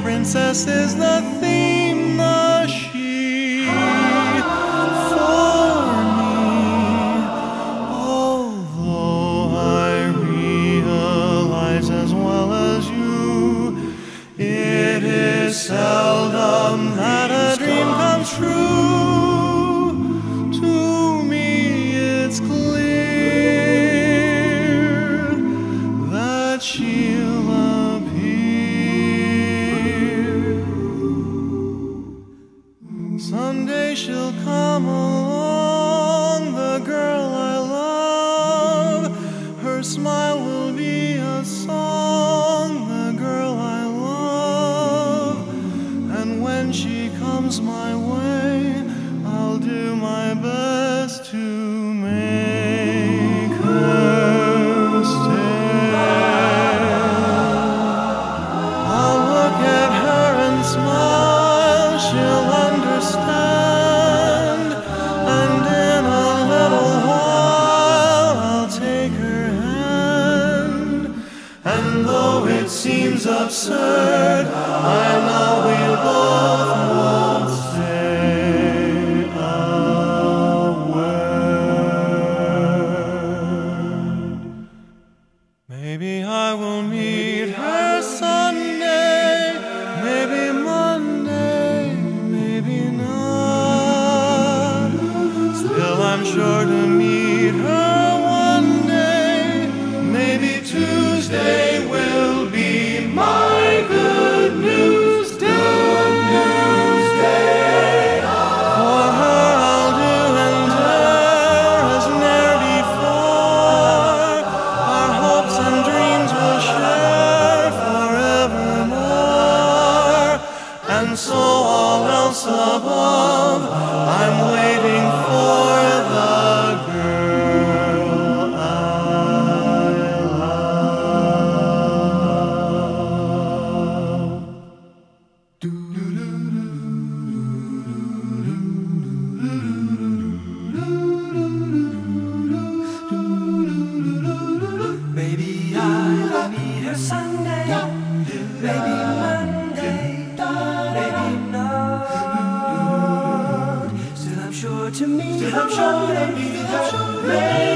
princess is the theme, the she for me. Although I realize as well as you, it is seldom that a dream comes true. To me it's clear that she'll appear. Someday she'll come along, the girl I love. Her smile will be a song, the girl I love. And when she comes my way, I'll do my best to make her stay. I'll look at her and smile, she'll understand. And in a little while I'll take her hand. And though it seems absurd, I know we both won't say a word. Maybe I will meet her Sunday, maybe Monday, maybe not. Still I'm sure to meet her one day. Maybe Tuesday will be my good news day. For her I'll do and dare as ne'er before. Our hopes and dreams will share forevermore. And so all else above, I'm waiting for the girl I love. Maybe I'll meet her Sunday, maybe Monday, maybe not. Still I'm sure to meet her.